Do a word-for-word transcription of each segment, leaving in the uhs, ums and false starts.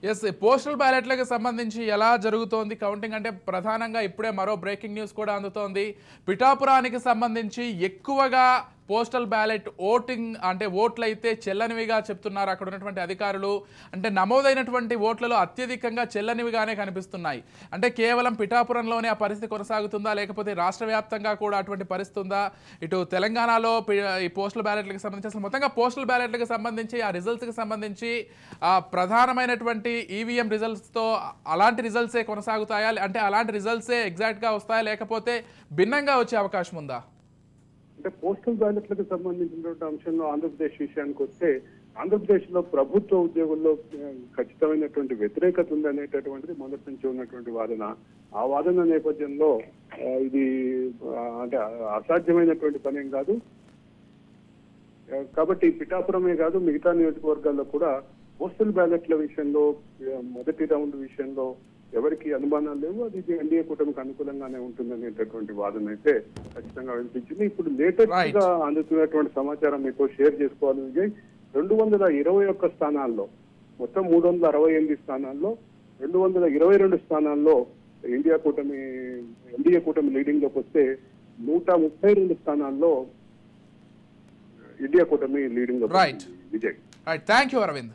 Yes postal బ్యాలెట్లకు సంబంధించి ఎలా జరుగుతోంది కౌంటింగ్ అంటే ప్రధానంగా ఇప్పుడే మరో బ్రేకింగ్ న్యూస్ కూడా అందుతోంది. పిఠాపురానికి సంబంధించి ఎక్కువగా పోస్టల్ బ్యాలెట్ ఓటింగ్ అంటే ఓట్లు అయితే చెల్లనివిగా చెప్తున్నారు అక్కడ ఉన్నటువంటి అధికారులు. అంటే నమోదైనటువంటి ఓట్లలో అత్యధికంగా చెల్లనివిగానే కనిపిస్తున్నాయి. అంటే కేవలం పిఠాపురంలోనే ఆ పరిస్థితి కొనసాగుతుందా, లేకపోతే రాష్ట్ర వ్యాప్తంగా కూడా అటువంటి పరిస్థితి ఉందా? ఇటు తెలంగాణలో ఈ పోస్టల్ బ్యాలెట్లకు సంబంధించి అసలు మొత్తంగా పోస్టల్ బ్యాలెట్లకు సంబంధించి ఆ రిజల్ట్స్కి సంబంధించి ఆ ప్రధానమైనటువంటి ఈవీఎం రిజల్ట్స్తో అలాంటి రిజల్ట్సే కొనసాగుతాయా, అంటే అలాంటి రిజల్ట్సే ఎగ్జాక్ట్గా వస్తాయా, లేకపోతే భిన్నంగా వచ్చే అవకాశం ఉందా? అంటే పోస్టల్ బ్యాలెట్లకు సంబంధించినటువంటి అంశంలో ఆంధ్రప్రదేశ్ విషయానికి వస్తే ఆంధ్రప్రదేశ్ లో ప్రభుత్వ ఉద్యోగుల్లో ఖచ్చితమైనటువంటి వ్యతిరేకత ఉంది అనేటటువంటిది మొదటి నుంచి ఉన్నటువంటి వాదన. ఆ వాదన నేపథ్యంలో ఇది అంటే అసాధ్యమైనటువంటి పనేం కాదు. కాబట్టి పిఠాపురమే కాదు మిగతా నియోజకవర్గాల్లో కూడా పోస్టల్ బ్యాలెట్ల విషయంలో మొదటి రౌండ్ విషయంలో ఎవరికి అనుమానాలు లేవు. అది ఎన్డీఏ కూటమికి అనుకూలంగానే ఉంటుందనేటటువంటి వాదన అయితే ఖచ్చితంగా వినిపించింది. ఇప్పుడు లేటెస్ట్ గా అందుతున్నటువంటి సమాచారం మీతో షేర్ చేసుకోవాలి విజయ్. రెండు వందల ఇరవై ఒక్క స్థానాల్లో మొత్తం మూడు వందల అరవై ఎనిమిది స్థానాల్లో రెండు వందల ఇరవై రెండు స్థానాల్లో ఇండియా కూటమి ఎన్డీఏ కూటమి లీడింగ్ లోకి వస్తే నూట ముప్పై రెండు స్థానాల్లో ఇండియా కూటమి లీడింగ్ లో Vijay. Thank you Arvind.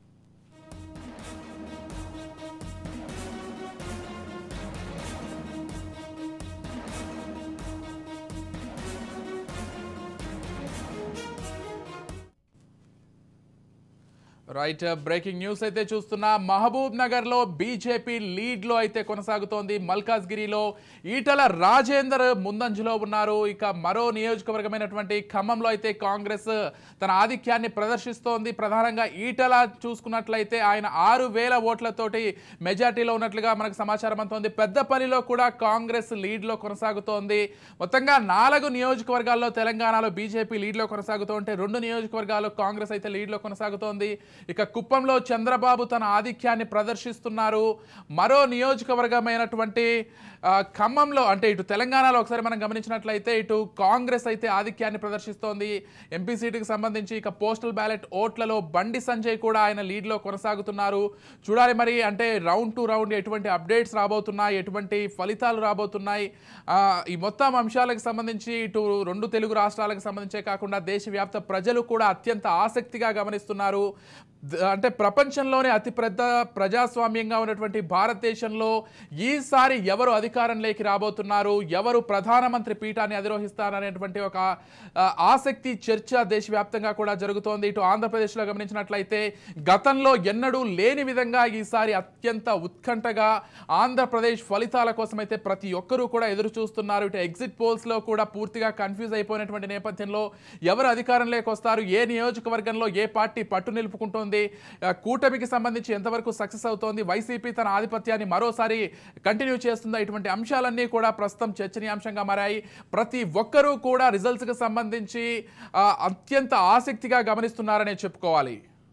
Right breaking news అయితే చూస్తున్నా. మహబూబ్ నగర్ లో బీజేపీ లీడ్ లో అయితే కొనసాగుతోంది. మల్కాజ్గిరిలో ఈటల రాజేందర్ ముందంజలో ఉన్నారు. ఇక మరో నియోజకవర్గమైనటువంటి ఖమ్మంలో అయితే కాంగ్రెస్ తన ఆధిక్యాన్ని ప్రదర్శిస్తోంది. ప్రధానంగా ఈటల చూసుకున్నట్లయితే ఆయన ఆరు వేల ఓట్లతోటి మెజార్టీలో ఉన్నట్లుగా మనకు సమాచారం అందుతోంది. పెద్దపల్లిలో కూడా కాంగ్రెస్ లీడ్ లో కొనసాగుతోంది. మొత్తంగా నాలుగు నియోజకవర్గాల్లో తెలంగాణలో బీజేపీ లీడ్ లో కొనసాగుతోంటే రెండు నియోజకవర్గాల్లో కాంగ్రెస్ అయితే లీడ్ లో కొనసాగుతోంది. ఇక కుప్పంలో చంద్రబాబు తన ఆధిక్యాన్ని ప్రదర్శిస్తున్నారు. మరో నియోజకవర్గమైనటువంటి ఖమ్మంలో అంటే ఇటు తెలంగాణలో ఒకసారి మనం గమనించినట్లయితే ఇటు కాంగ్రెస్ అయితే ఆధిక్యాన్ని ప్రదర్శిస్తోంది ఎంపీ సీటుకి సంబంధించి. ఇక పోస్టల్ బ్యాలెట్ ఓట్లలో బండి సంజయ్ కూడా ఆయన లీడ్లో కొనసాగుతున్నారు. చూడాలి మరి అంటే రౌండ్ టు రౌండ్ ఎటువంటి అప్డేట్స్ రాబోతున్నాయి, ఎటువంటి ఫలితాలు రాబోతున్నాయి, ఈ మొత్తం అంశాలకు సంబంధించి ఇటు రెండు తెలుగు రాష్ట్రాలకు సంబంధించే కాకుండా దేశవ్యాప్త ప్రజలు కూడా అత్యంత ఆసక్తిగా గమనిస్తున్నారు. అంటే ప్రపంచంలోనే అతిపెద్ద ప్రజాస్వామ్యంగా ఉన్నటువంటి భారతదేశంలో ఈసారి ఎవరు అధికారంలోకి రాబోతున్నారు, ఎవరు ప్రధానమంత్రి పీఠాన్ని అధిరోహిస్తారనేటువంటి ఒక ఆసక్తి చర్చ దేశవ్యాప్తంగా కూడా జరుగుతోంది. ఇటు ఆంధ్రప్రదేశ్లో గమనించినట్లయితే గతంలో ఎన్నడూ లేని విధంగా ఈసారి అత్యంత ఉత్కంఠగా ఆంధ్రప్రదేశ్ ఫలితాల కోసం అయితే ప్రతి ఒక్కరూ కూడా ఎదురు చూస్తున్నారు. ఇటు ఎగ్జిట్ పోల్స్లో కూడా పూర్తిగా కన్ఫ్యూజ్ అయిపోయినటువంటి నేపథ్యంలో ఎవరు అధికారంలోకి వస్తారు, ఏ నియోజకవర్గంలో ఏ పార్టీ పట్టు నిలుపుకుంటోంది, కూటమికి సంబంధించి ఎంతవరకు సక్సెస్ అవుతోంది, వైసీపీ తన ఆధిపత్యాన్ని మరోసారి కంటిన్యూ చేస్తుందా, ఇటువంటి అంశాలన్నీ కూడా ప్రస్తుతం చర్చనీయాంశంగా మారాయి. ప్రతి ఒక్కరూ కూడా రిజల్ట్స్కి సంబంధించి అత్యంత ఆసక్తిగా గమనిస్తున్నారనే చెప్పుకోవాలి.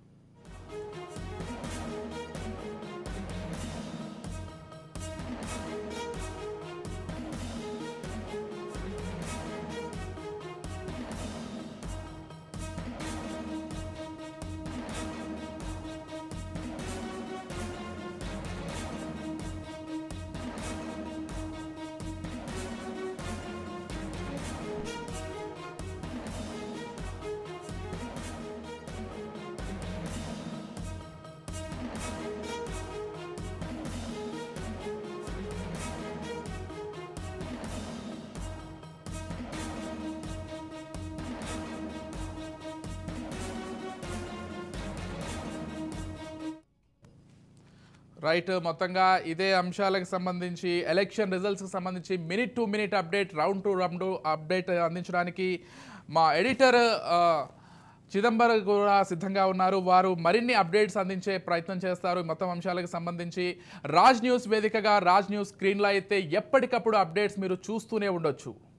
రైట్ మొత్తంగా ఇదే అంశాలకు సంబంధించి ఎలక్షన్ రిజల్ట్స్కి సంబంధించి minute to minute update, round to round update అందించడానికి మా ఎడిటర్ చిదంబరం కూడా సిద్ధంగా ఉన్నారు. వారు మరిన్ని అప్డేట్స్ అందించే ప్రయత్నం చేస్తారు. మొత్తం అంశాలకు సంబంధించి రాజ్ న్యూస్ వేదికగా రాజ్ న్యూస్ స్క్రీన్లో అయితే ఎప్పటికప్పుడు అప్డేట్స్ మీరు చూస్తూనే ఉండొచ్చు.